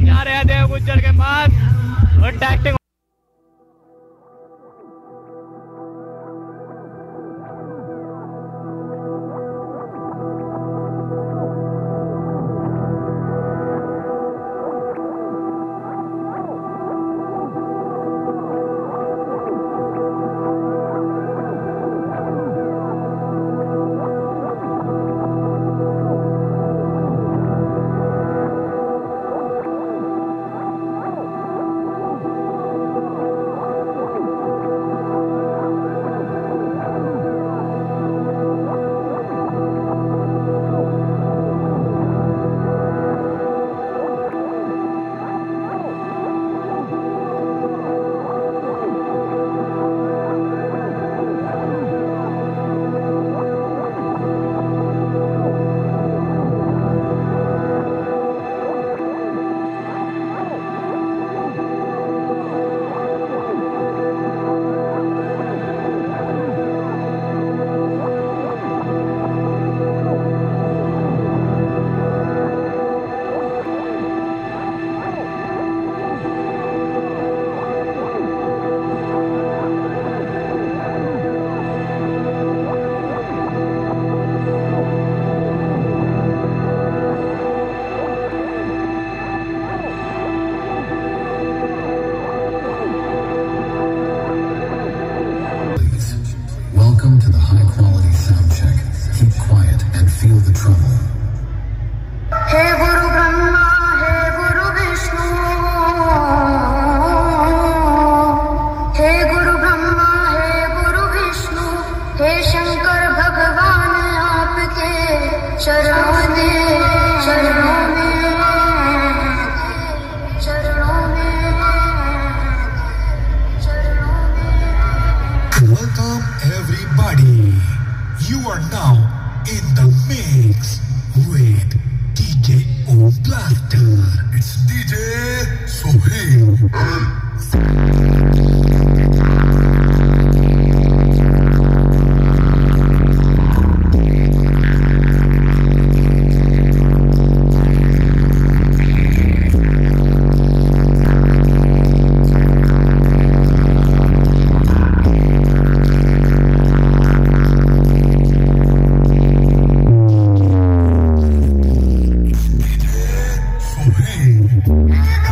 जा रहे हैं देव गुज्जर के पास और testing. Welcome to the high-quality sound check. Keep quiet and feel the trouble. Hey Guru Brahma, hey Guru Vishnu, hey Guru Brahma, hey Guru Vishnu, hey Shankar Bhagwan, आपके चरणों में, चरणों में, चरणों में, चरणों में। Welcome everybody. You are now in the mix with DJ O Blaster. It's DJ Sohail. Hey